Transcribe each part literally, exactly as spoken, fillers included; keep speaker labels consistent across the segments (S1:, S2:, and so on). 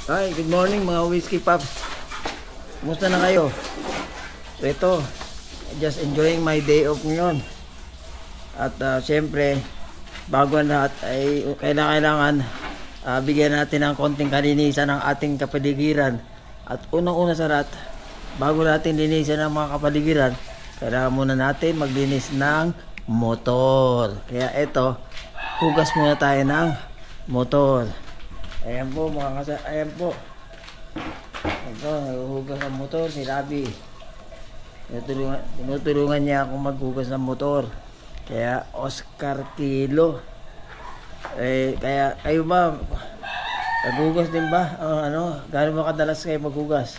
S1: Hi, good morning mga whiskey pops. Kumusta na kayo? So ito, just enjoying my day off ngayon. At uh, syempre, bago ang lahat ay kailangan uh, bigyan natin ng konting kalinisan ng ating kapaligiran. At unang-una sa lahat, bago natin linisan ang mga kapaligiran, kailangan muna natin maglinis ng motor. Kaya ito, hugas muna tayo ng motor. Ayan po mga kasa, ayan po. Ito, naghuhugas ng motor si Rabi. Tinutulungan, tinutulungan niya akong maghugas ng motor. Kaya Oscar Kilo. Eh, kaya kayo ba naghugas din ba? Uh, ano, gaano ba kadalas kayo maghugas?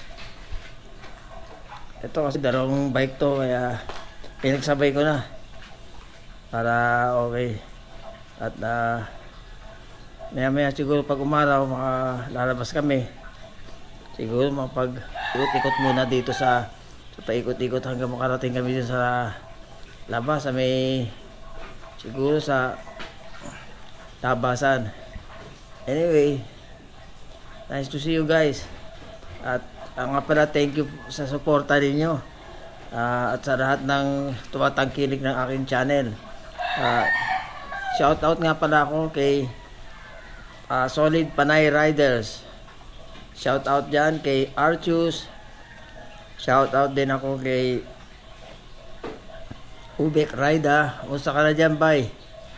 S1: Ito kasi dalawang bike to, kaya pinagsabay ko na. Para okay. At uh, maya maya siguro pag umaraw makalalabas kami, siguro mapag ikot-ikot muna dito sa, sa paikot-ikot hanggang makarating kami dito sa labas sa may siguro sa tabasan. Anyway, nice to see you guys. At uh, nga pala, thank you sa suporta ninyo uh, at sa lahat ng tumatangkilik ng aking channel. uh, shout out nga pala ako kay Uh, Solid Panay Riders. Shout out dyan kay Archus. Shout out din ako kay Ubek Rida. Usa ka na dyan, bay?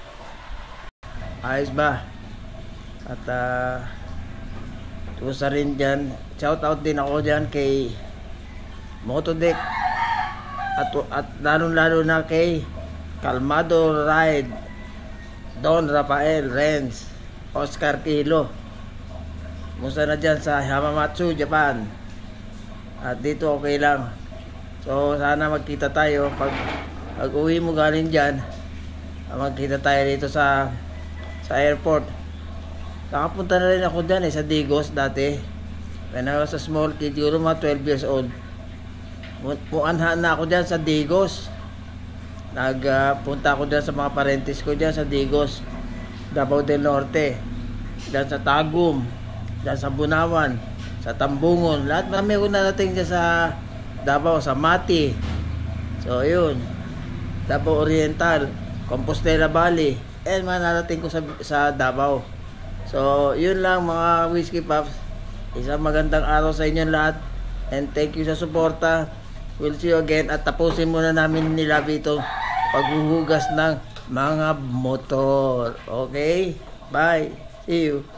S1: Ayos ba? At uh, usa rin dyan. Shout out din ako dyan kay Motodeck. At, at lalo lalo na kay Calmado Ride, Don Rafael Renz, Oscar Kilo. Musta na dyan sa Hamamatsu, Japan. At dito okay lang. So sana magkita tayo pag, pag uwi mo galing dyan. Magkita tayo dito sa sa airport. Nakapunta na rin ako dyan eh, sa Digos dati. When I was a small kid, siguro mga twelve years old. Muanhan na ako dyan sa Digos. Nagpunta uh, ako dyan sa mga parentes ko dyan sa Digos, Davao del Norte, dyan sa Tagum, dyan sa Bunawan, sa Tambungon. Lahat marami ko narating dyan sa Davao, sa Mati. So yun, Davao Oriental, Compostela Valley, and mga narating ko sa, sa Davao. So yun lang mga whiskey pops. Isang magandang araw sa inyo lahat, and thank you sa suporta. We'll see you again. At tapusin muna namin nila dito paghuhugas ng mga motor. Okay? Bye. See you.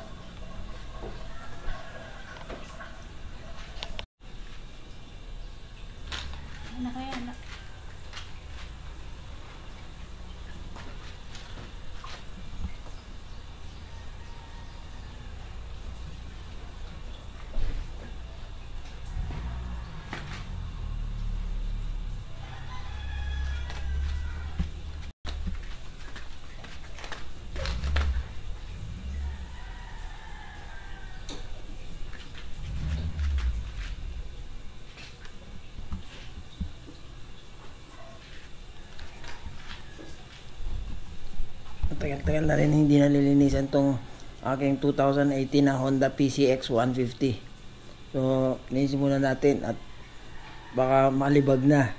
S2: Ano kaya na?
S1: Tagal-tagal na rin hindi nalilinisan tong aking two thousand eighteen na Honda P C X one fifty. So, linisin muna natin at baka malibag na.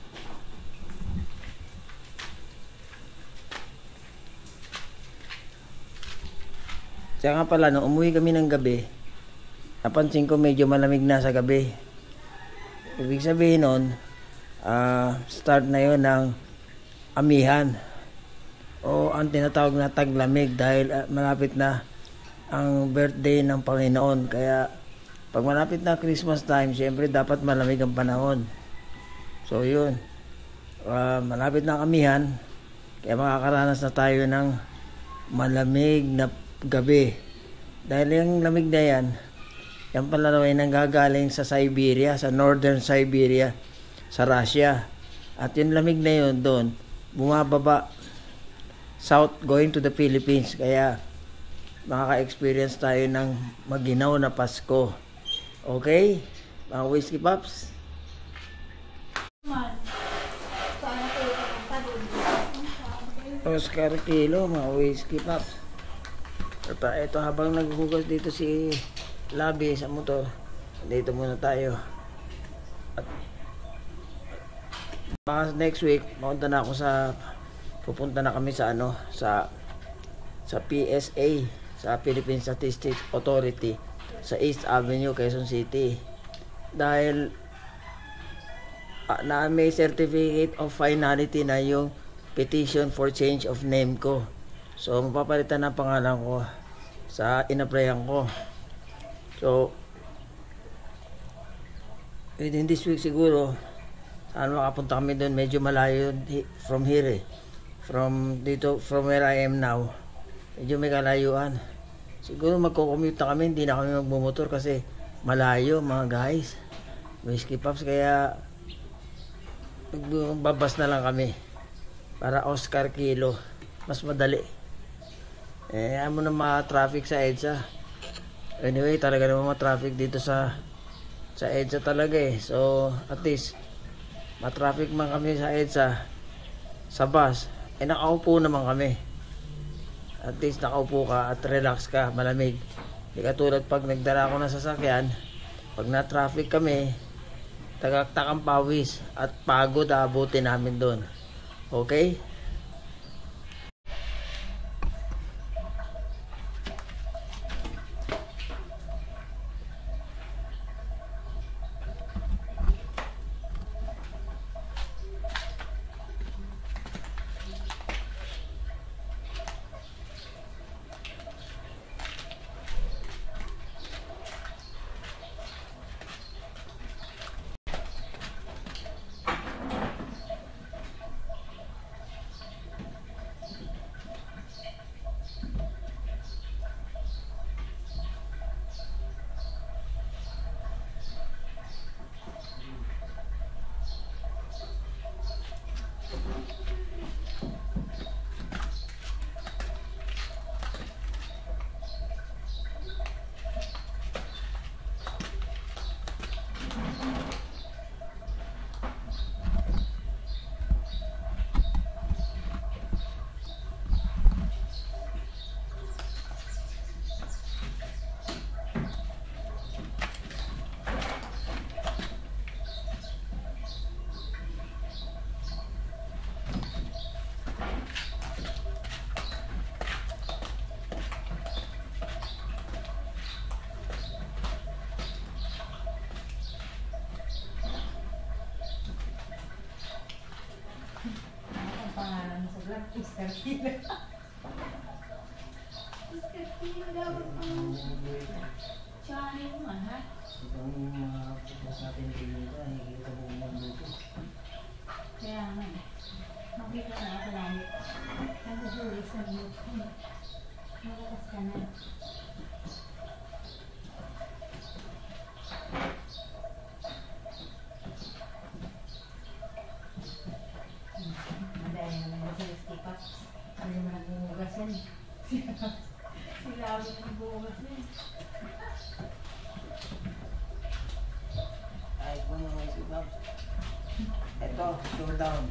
S1: Kaya nga pala, no, umuwi kami ng gabi, napansin ko medyo malamig na sa gabi. Ibig sabihin nun, uh, start na yun ng amihan, o ang tinatawag na taglamig, dahil uh, malapit na ang birthday ng Panginoon. Kaya pag malapit na Christmas time, syempre dapat malamig ang panahon. So yun, uh, malapit na ang amihan, kaya makakaranas na tayo ng malamig na gabi. Dahil yung lamig na yan, yan pala ay nanggagaling sa Siberia, sa Northern Siberia, sa Russia. At yung lamig na yun doon, bumababa south going to the Philippines. Kaya makaka-experience tayo ng maginaw na Pasko. Okay? Mga whiskey pops? Oscar Kilo, mga whiskey pops. Ito, ito habang naghuhugas dito si lobby sa motor. Dito muna tayo. At baka next week, mapunta na ako sa pupunta na kami sa ano, sa sa P S A, sa Philippine Statistics Authority sa East Avenue, Quezon City. Dahil uh, na may certificate of finality na yung petition for change of name ko. So mapapalitan ng pangalan ko sa inaplayan ko. So within this week siguro saan makapunta kami doon, medyo malayo from here eh. From dito, from where I am now, medyo may kalayuan. Siguro magko-commute na kami, hindi na kami magmumotor kasi malayo mga guys. Whiskey Pops, kaya magbabas na lang kami para Oscar Kilo, mas madali. Eh, ano na mga traffic sa EDSA. Anyway, talaga naman mga traffic dito sa sa EDSA talaga eh. So, at least ma-traffic man kami sa EDSA sa bus, eh nakaupo naman kami. At least nakaupo ka at relax ka, malamig. Hindi katulad pag nagdala ako ng sasakyan, pag na-traffic kami, tagaktak ang pawis at pagod abutin namin doon. Okay?
S2: Oscar Kilo. Oscar Kilo dapat ang channel mo, ha?
S1: Ito ang mga putas natin dito, nakikita mo yung dito.
S2: Kaya nga, makita na ako langit. Nagsusulis na dito. Nakakas ka na. Madaya naman sa Whiskey Pops. Ano naman ang bumugas yan? Sila ako ng bumugas yan.
S1: Ay, kung yung Whiskey Pops. Ito, showdown.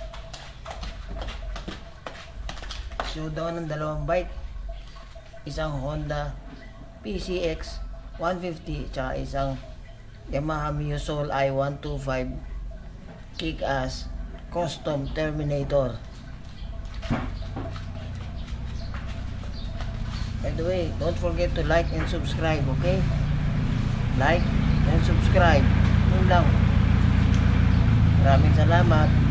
S1: Showdown ng dalawang bike. Isang Honda P C X one fifty tsaka isang Yamaha MioSoul I one twenty-five Kick-Ass Custom Terminator. By the way, don't forget to like and subscribe, okay? Like and subscribe. Yun lang. Maraming salamat.